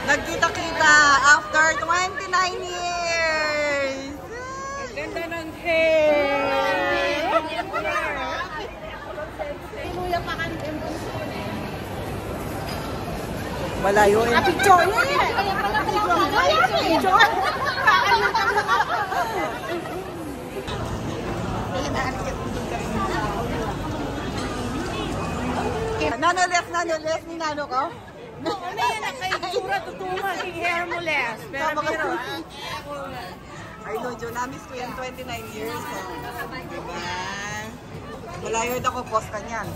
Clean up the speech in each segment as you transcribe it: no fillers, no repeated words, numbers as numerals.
Nagkita-kita after 29 years! Ang ganda ng hair! Malayo eh. Picture yan! Nanoles ni Nano ko? Ano yan? Nakaitsura, totoo maging hair mo less. Pero biro, I know, Joe. Namiss ko yan 29 years. Diba? Malayo ako, post ka niyan.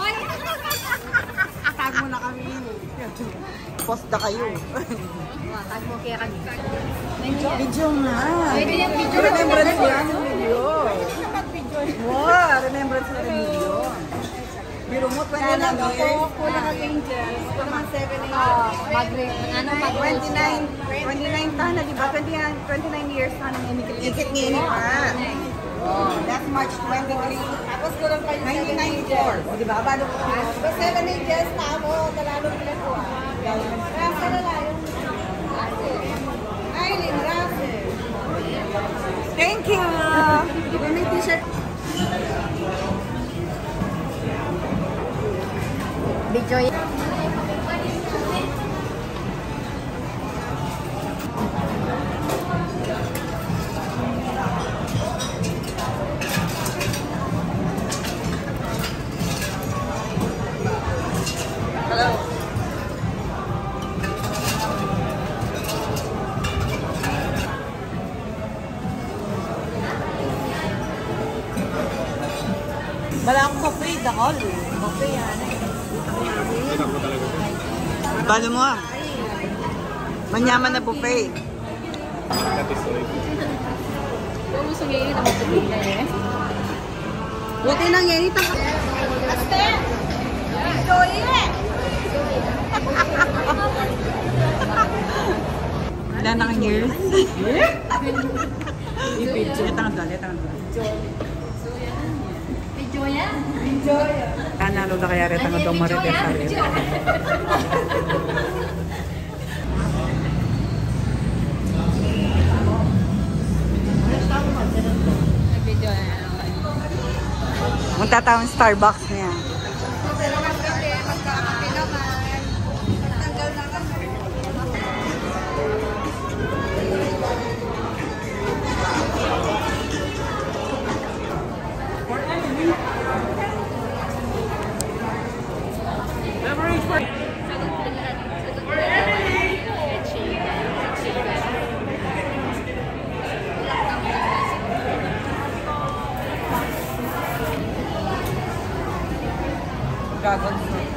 Tag mo na kami. Post na kayo. tag mo kaya kami. Video nga. Pwede yung video. Remembrance yan yung video. Wow, remembrance na rin video. Biro mo, 29 years. Kulang ang angels. Kulang 7 Mag-29. 29 taon na, di ba? 29 years na nang imikit ni Ini pa. Oh, that's March 23. Tapos kulang pa yung 1994. O, di ba? Balo ko. 7 angels na ako. Talalo nila ko. Rasa na lang yung Aileen Russell. Thank you! Di ba may t-shirt? Video yan. Hello. Wala akong buffet ako. Buffet yan. Balo mo ah. Manyaman na buffet. Kung gusto mo yun, ako sabihin na eh. Buti nang yan ito. Aste! Enjoy it! Wala nang years. I-picture. Itang doon. Video yan? Kanalo na kaya rin ang itong marites sa rin. Video yan. Munta tawang Starbucks niya. Dragon fruit.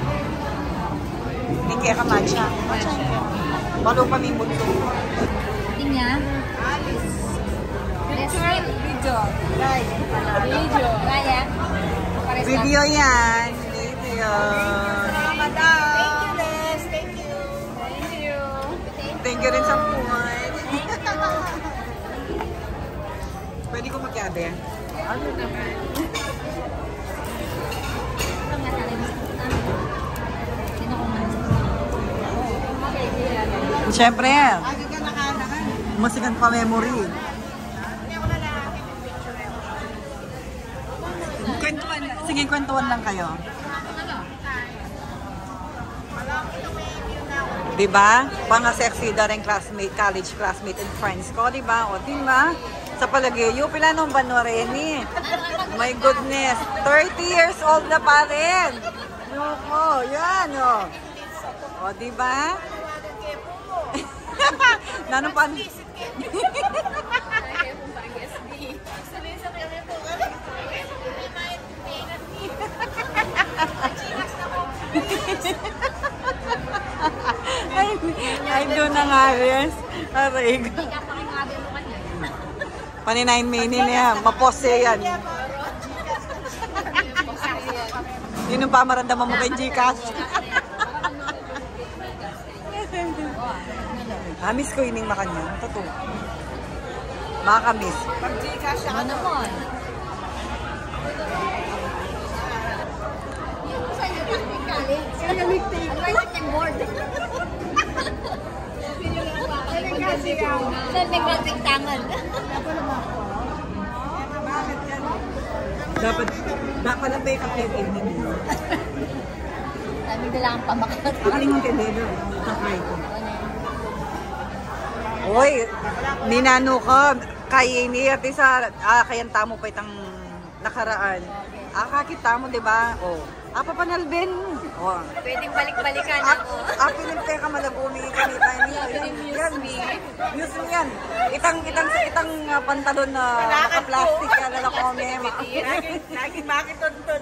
Hindi kaya ka matcha. Matcha niya. Balo pa may mundo. Tingnan. Picture, video. Right. Video. Raya. Video yan. Video. Thank you, Les. Thank you. Thank you. Thank you rin sa food. Pwede ko magyabe? Ano naman? Siyempre yan. Masigan pa memory. Kwentuhan, sige, kwentuhan lang kayo. Diba? Pang-sexy da rin classmate, college classmate and friends ko, diba? O, diba? Sa Palagyo, pila nung Banoreni. My goodness, 30 years old na pa rin. Yoko, yan, o. O, diba? Nano pa? Ay, doon na nga, yes. Aray. Pani 9 minutes niya. Mapose yan. Yun yung pamarandaman mo kay Gcash. Miss ko ining makanya. Totoo. Makakamiss. Pag Gcash siya ka naman. Kaya nagtig. Ano yung board? Saan may grabing tangan? Bakit yan? Dapat lang ba yung kapatid na nila? Sabi nila ang pamakat. Pagaling mong tendero. Tatry ko. Uy, ninano ko. Kaya ini at isa, kayanta mo pa itang nakaraan. Kakita mo, di ba? Oh. Papanalbin. Oh. Pwedeng balik-balikan ako. Pininte ka malagumi kami tayo niya. Yan, news mo yan. Itang pantalon na naka-plastic yan na nakome. Laging bakit tuntun.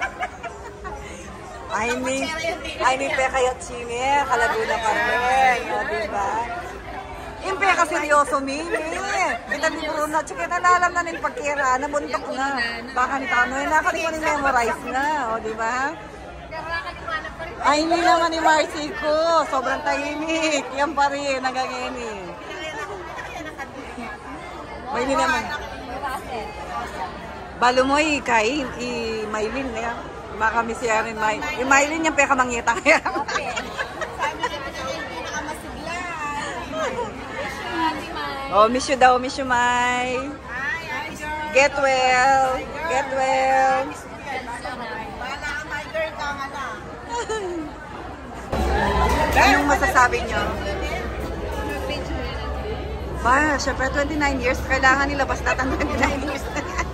Ay, ni Peka Yatsine, Kalaguna pa rin. O, diba? Yung Peka seryoso, Mimi. Kita ni Bruno, tsaka nalalam na nin pagkira, nabuntok na. Baka ni Tano, nakalimutan ni memorize na. O, diba? Ay, hindi naman ni Marcy ko. Sobrang tahimik. Yan pa rin, nagagini. May hindi naman. Balo mo, kay Maylin na yan. Baka may siya rin Maylin. Yung Maylin yung Peka mangita kaya. Oh, miss you daw, miss you, May. Get well. Get well. Anong masasabi nyo? Ba, syempre 29 years, kailangan nilabas natin 29 years na yan.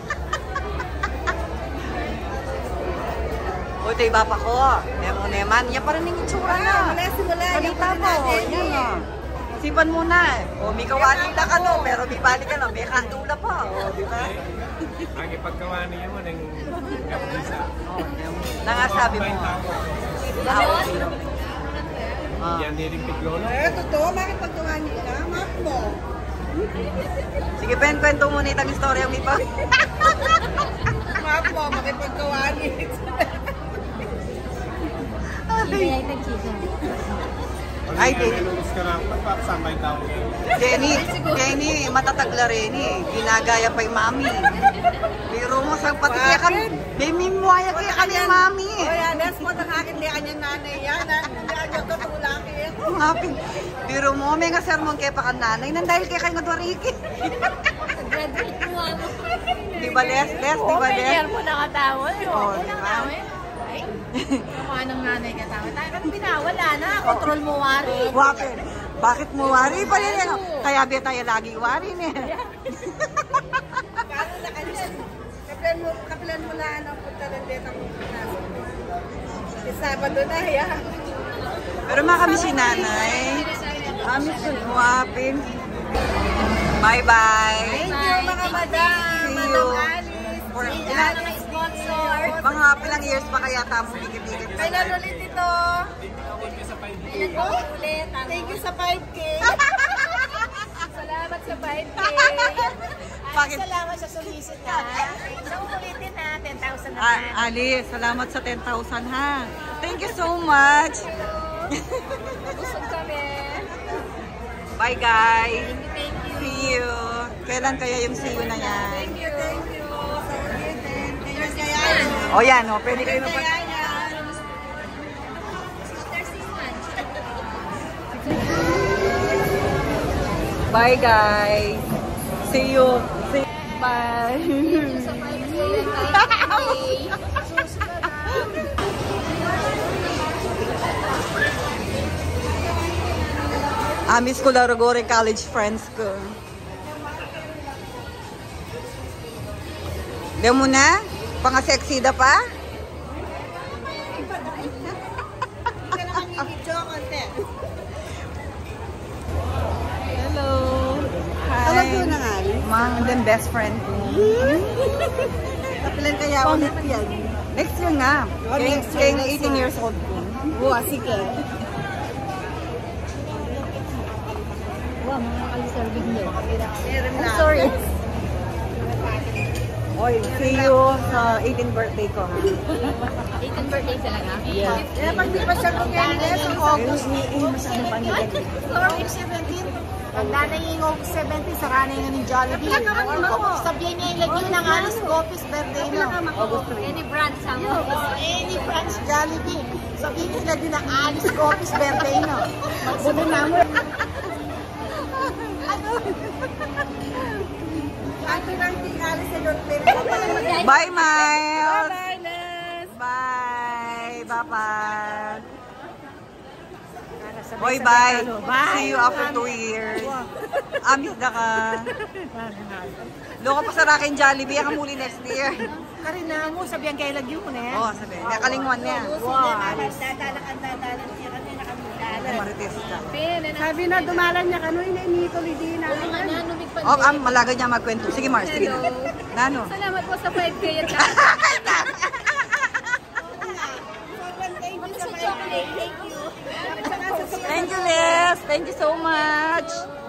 O, iba pa ko. Nemo neman, yan pa rin yung itsura na. Simula. Kalita mo, yan o. Sipan muna. O, may kawali na ka no, pero may balik ka no, may kandula pa. O, di ba? Ang ipagkawani niya mo ng kapisa. Nangasabi mo. Yan din rin piglolo. Totoo, bakit pagkawani ka? Map mo. Sige, kwento muna itang istorya mo ipa. Map mo, bakit pagkawani? Ay, Jenny, matatagla rin eh. Ginagaya pa yung mami. Biro mo sa pati kaya kan, may mimuaya kaya ka ni mami. O yan, that's mo ng akin di kanyang nanay yan. Hindi kanyang tutulakin. Mami, biro mo, may nga sermon kaya pa ka nanay, nandahil kaya kayo ngadwariki. Graduate mo ano. Di ba Les? Di ba Les? May mo nakatawal. Oo, di ba? Mukha ng nanay katawal. Tayo kang pinawala na. Control mo wari. Wapin. Bakit mo wari pa rin yan? Kaya ba tayo lagi wari niya? Kano na kanyan? Kapilan mo na ang punta ng deta mo. Sabado na, ya. Pero makami si nanay. Amis ko wapin. Bye-bye. Thank you mga madam. See you. Madam Alice. For Ilan ang sponsor. mga pilang years pa kaya tamo dikit-dikit. Kailan ulit ito? Kailan po ulit? Thank you sa 5K. Salamat sa 5K. Bakit? Salamat sa solicit ha. So ulitin na, 10,000 naman. Ali, salamat sa 10,000 ha. Thank you so much. Busog kami. Bye guys. Thank you. See you. Kailan kaya yung see you na yan? Thank you. Thank you. So ulitin. Here's kaya. O yan, o. Pwede kayo na Bye guys. See you. Bye. Miss ko laro gore college friends ko. Diyan mo na? Pang-seksida pa? Hello. Hi. Tawag ko na nga. Mang din best friend ko. Kapilan kaya ulit yan. Next year nga. Kaya 18 years old ko. Buwa, sige. Wow, mga kaliserving nyo. I'm sorry. Oy, see you sa 18th birthday ko ha. 18th birthday talaga? Yeah. Eh, pag di pa siya kumiyanin, sa August. Masyadong panigay. August 17. Tanda na yung August 17, saka na yung Jollibee. Sabihin niya yung lagyan ng Alice Gopis birthday no. August 3. Any branch sa Any branch Jollibee. Sabihin nila din ng Alice Gopis birthday no. Magbuto na mo. Bye, Miles! Bye, Les! Bye! Bye-bye! Boy, bye! See you after 2 years. Amis na ka. Loko pa sa Rakin Jollibee, ang muli next year. Karina mo, sabihan kay Lagyo ko na yan. Oo, sabi. Nakalingwan niya. Wow. Marites ka. Sabi na dumalan niya kanoy na inituloy din na. Oh, malaga niya magkwento. Sige, Mars. Sige na. Nano? Salamat po sa 5K at Thank you, Les. Thank you so much.